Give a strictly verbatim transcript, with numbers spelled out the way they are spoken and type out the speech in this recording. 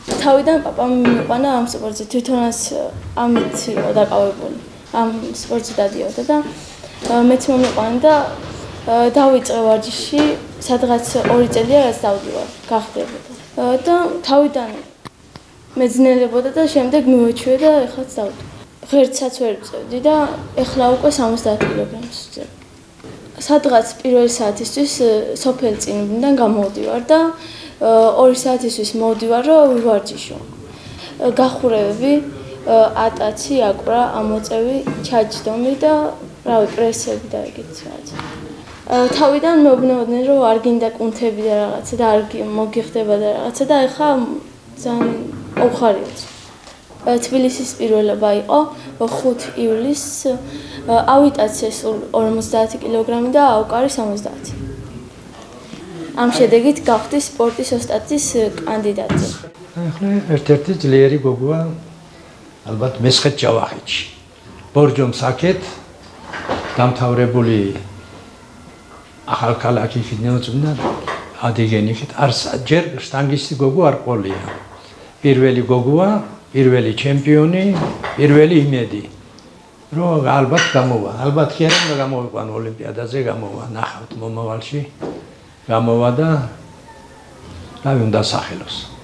თავიდან პაპამ მიყვანა ამ სპორტზე, თვითონაც ამით იყო დაკავებული. ამ სპორტზე დადიოდა და მეც მომიყვანა და დავიწყე ვარჯიში, სადღაც ორი წელია რაც დავდივარ, გახდებოდა. და თავიდან მეძნელებოდა და შემდეგ მივაჩვია და ეხლაც დავდივარ. ღერცაც ვერ წევდი და ეხლა უკვე სამოცდაათ კილოგრამს ვძებ. სადღაც პირველი საათისთვის სოფელ წინიდან გამოვდივარ და ორი საათისთვის მოვდივარ რომ ვივარჯიშო. გახურებები, ატაცი, აკვრა, ამოწევი, ჩაჯდომი და რავი პრესები და ეგეთ რაღაც. თავიდან მეუბნებოდნენ რომ არ გინდა კუნთები და რაღაცა და არ მოგიხდება და რაღაცა და ეხლა ძალიან უხარია. თბილისის პირველობა იყო ხუთი ივლისს, ავიტაცია სულ ორმოცდაათი კილოგრამი და აუკარი სამოცდაათი. ამ შედეგით გავხდი სპორტის ოსტატის კანდიდატი. ახლა ერთ-ერთი ძლიერი გოგოა ალბათ მესხეთ ჯავახეთში. ბორჯომს აქეთ დამთავრებული ახალქალაქი ფინეოწმნა ადეგენიხით არს ჯერ შტანგისტი გოგო არ ყოლია. პირველი გოგოა, პირველი ჩემპიონი, პირველი იმედი. რომ ალბათ გამოვა, ალბათ კი არა გამოვიყვანო ოლიმპიადაზე გამოვა, ნახავთ მომავალში. გამოვა და რა უნდა სახელოს.